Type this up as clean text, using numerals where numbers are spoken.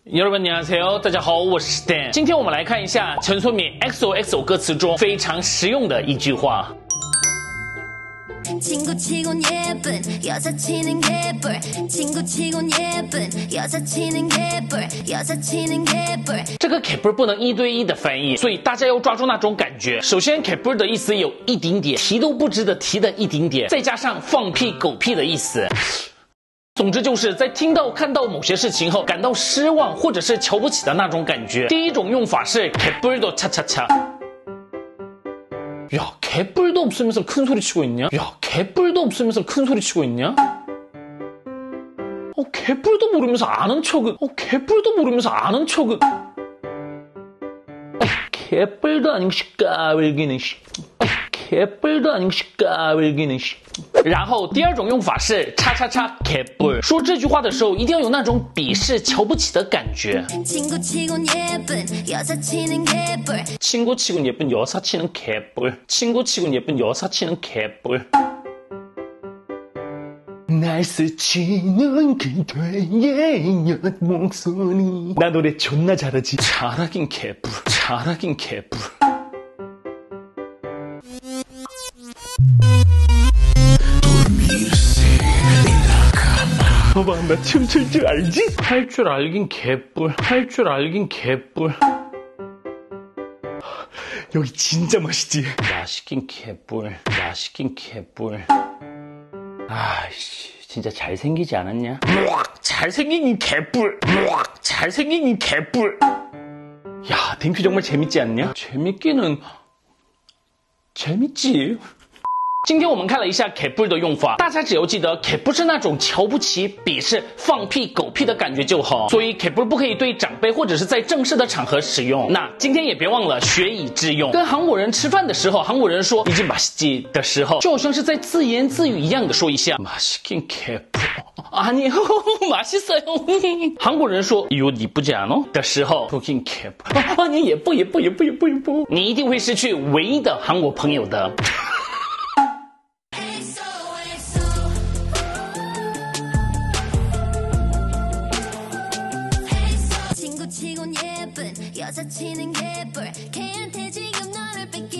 여러분 안녕하세요，大家好，我是 Stan。今天我们来看一下陈松敏 XOXO 歌词中非常实用的一句话。 친구치곤 예쁜 여사친은 개뿔 친구치곤 예쁜 여사친은 개뿔 여사친은 개뿔 这个 개뿔 不能一对一的翻译，所以大家要抓住那种感觉。首先 개뿔 的意思有一丁点，提都不值得提的一丁点，再加上放屁狗屁的意思。总之就是在听到看到某些事情后感到失望或者是瞧不起的那种感觉。第一种用法是 개뿔도 차차차。 야, 개뿔도 없으면서 큰 소리 치고 있냐? 야, 개뿔도 없으면서 큰 소리 치고 있냐? 개뿔도 모르면서 아는 척은. 개뿔도 모르면서 아는 척은. 개뿔도 아니고 까불기는 씨. 개뿔도 아니고 까불기는 씨. 然后第二种用法是叉叉叉 개뿔。 说这句话的时候一定要有那种鄙视瞧不起的感觉。 친구치곤 예쁜 여사친은 개뿔 친구치곤 예쁜 여사친은 개뿔. 친구치곤 예쁜 여사친은 개뿔. 날 스치는 그대의 옛 목소리. 나 노래 존나 잘하지. 잘하긴 개뿔. 잘하긴 개뿔. 봐봐, 나 춤출 줄 알지? 할 줄 알긴 개뿔. 할 줄 알긴 개뿔. 여기 진짜 맛있지? 맛있긴 개뿔. 맛있긴 개뿔. 아이씨, 진짜 잘생기지 않았냐? 잘생긴 이 개뿔. 잘생긴 이 개뿔. 야, 댕큐 정말 재밌지 않냐? 재밌기는 재밌지. 今天我们看了一下 개뿔 的用法，大家只要记得 개뿔 是那种瞧不起、鄙视、放屁、狗屁的感觉就好。所以 개뿔 不可以对长辈或者是在正式的场合使用。那今天也别忘了学以致用。跟韩国人吃饭的时候，韩国人说이제 맛있지的时候，就好像是在自言自语一样的说一下맛있긴 개뿔。 아니 맛있어요。 韩国人说이거 이쁘지 않아的时候，보긴 개뿔。 아니 예뻐。 你一定会失去唯一的韩国朋友的。 친구치곤 예쁜 여사친은 개뿔 걔한테 지금 너를 뺏겨